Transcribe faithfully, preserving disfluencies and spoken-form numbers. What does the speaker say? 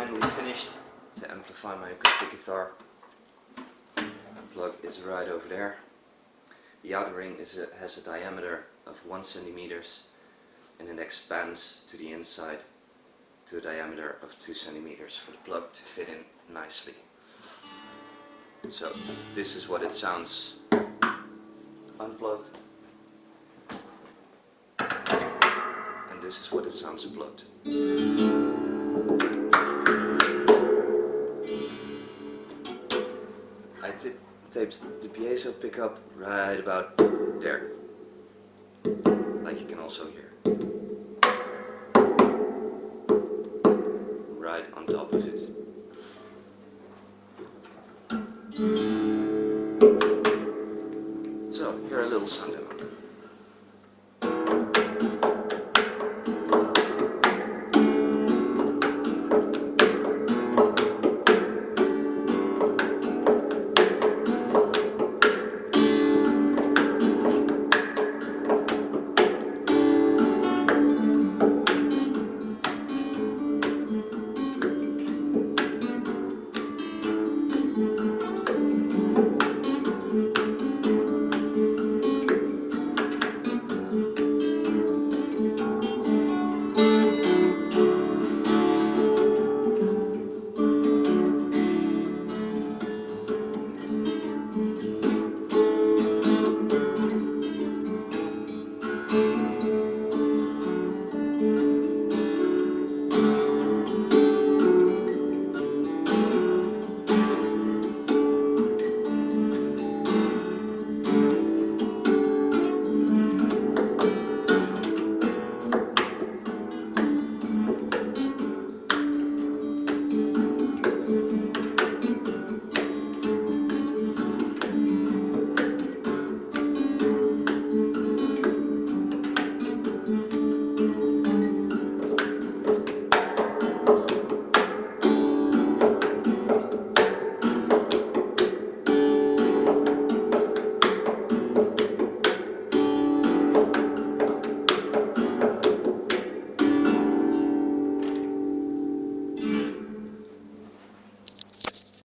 finally finished to amplify my acoustic guitar. The plug is right over there. The outer ring is a, has a diameter of one centimeters, and it expands to the inside to a diameter of two centimeters for the plug to fit in nicely. So this is what it sounds unplugged, and this is what it sounds plugged. I tip, taped the piezo pickup right about there, like you can also hear.